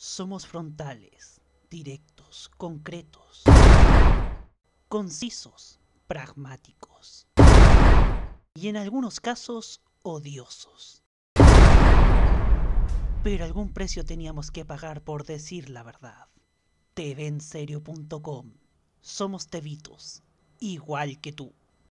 Somos frontales, directos, concretos, concisos, pragmáticos y en algunos casos odiosos. Pero algún precio teníamos que pagar por decir la verdad. TVenserio.com. Somos tevitos, igual que tú.